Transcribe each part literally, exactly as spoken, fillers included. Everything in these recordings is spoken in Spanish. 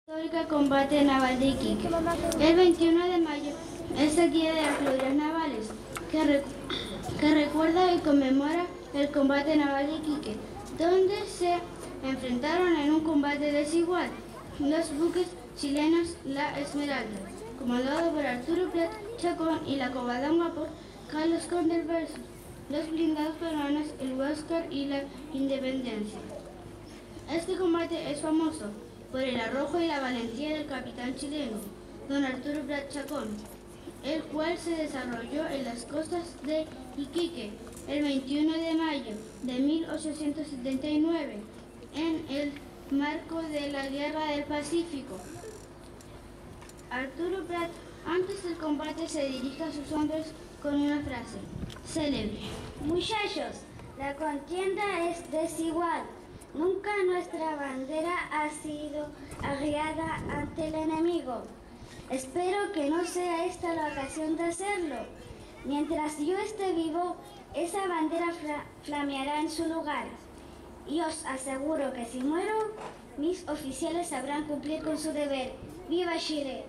Histórica combate naval de Iquique. El veintiuno de mayo es el Día de las Glorias Navales, que, re que recuerda y conmemora el combate naval de Iquique, donde se enfrentaron en un combate desigual los buques chilenos La Esmeralda, comandado por Arturo Prat Chacón, y la Covadonga por Carlos Condel, versus los blindados peruanos el Huáscar y la Independencia. Este combate es famoso por el arrojo y la valentía del capitán chileno, don Arturo Prat Chacón, el cual se desarrolló en las costas de Iquique el veintiuno de mayo de mil ochocientos setenta y nueve, en el marco de la Guerra del Pacífico. Arturo Prat, antes del combate, se dirige a sus hombres con una frase célebre: muchachos, la contienda es desigual. Nunca nuestra bandera ha sido arriada ante el enemigo. Espero que no sea esta la ocasión de hacerlo. Mientras yo esté vivo, esa bandera fla flameará en su lugar. Y os aseguro que si muero, mis oficiales sabrán cumplir con su deber. ¡Viva Chile!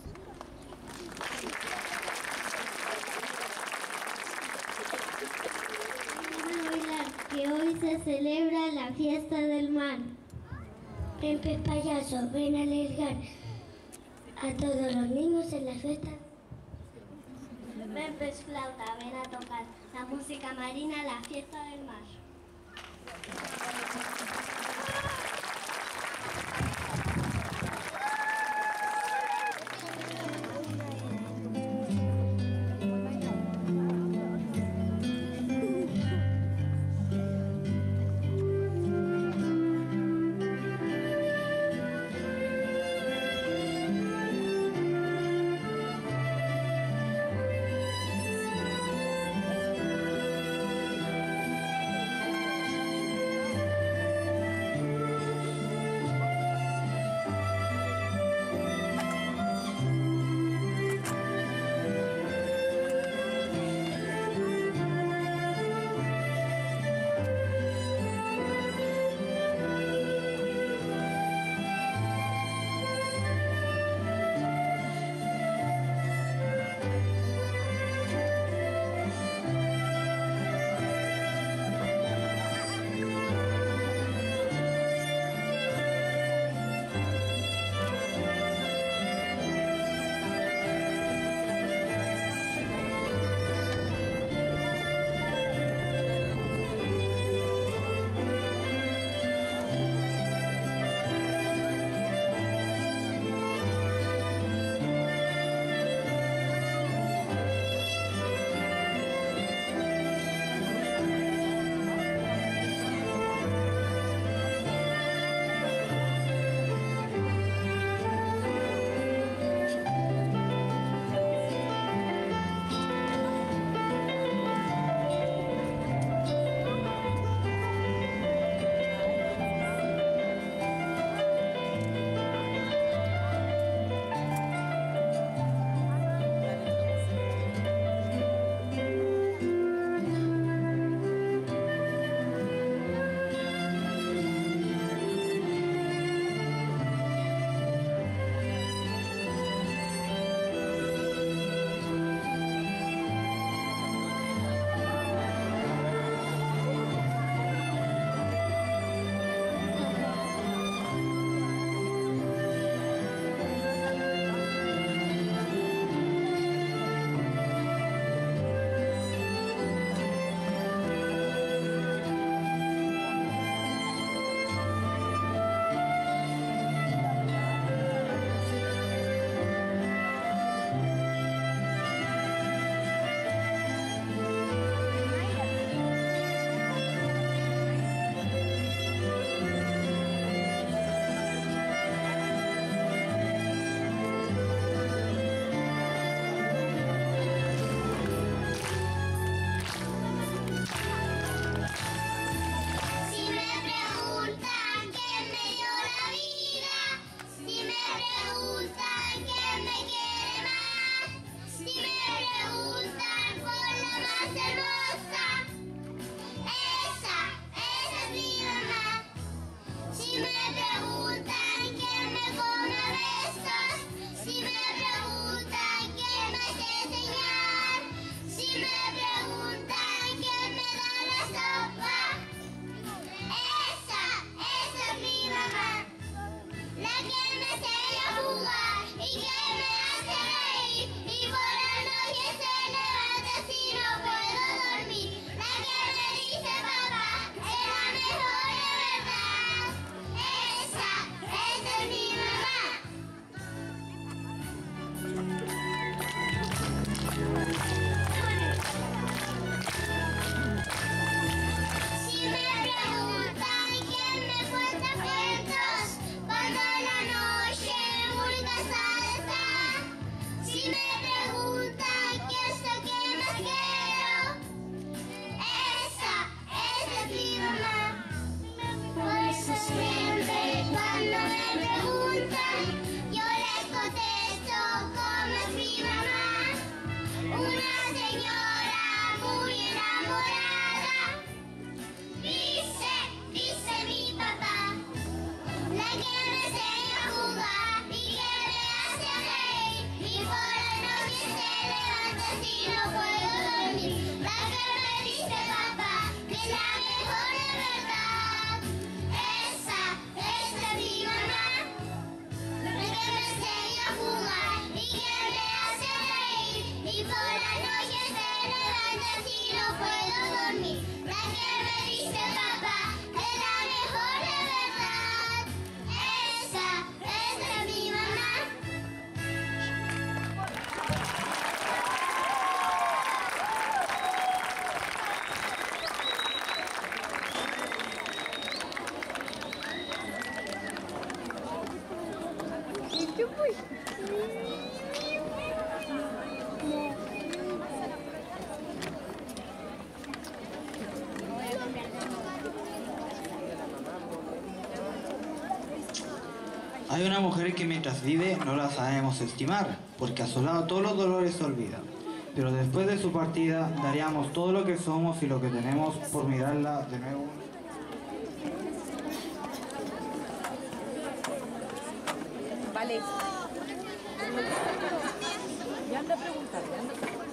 Que hoy se celebra la fiesta del mar. Pepe Payaso, ven a alegrar a todos los niños en la fiesta. Pepe Flauta, ven a tocar la música marina, la fiesta del mar. Hay una mujer que mientras vive no la sabemos estimar, porque a su lado todos los dolores se olvidan. Pero después de su partida daríamos todo lo que somos y lo que tenemos por mirarla de nuevo. Vale. Ya anda a preguntar, ya anda a preguntar.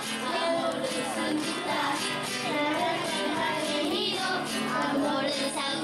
Amor de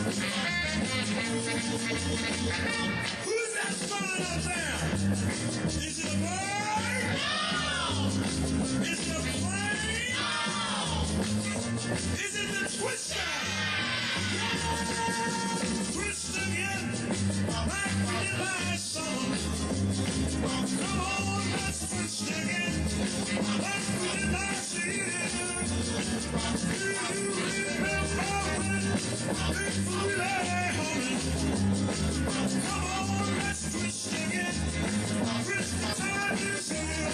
Who's that flying up there? Is it a bird? No! Is it a plane? No! Is it the twister? Twist again, like we did last summer. Come on, let's twist again, like we did last year. Do you remember when things were really humming? Come on, let's twist again, Christmas time is here.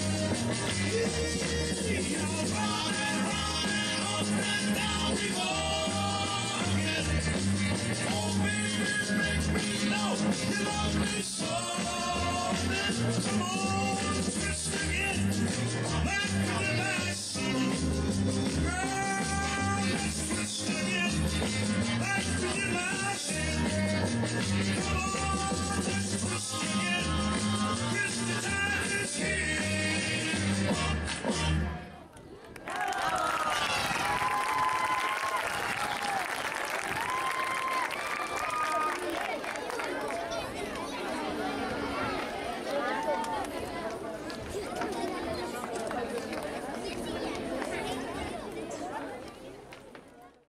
You're running, running up and down we go again. Oh baby, make me know you love me so. Come on, twist again, like we did last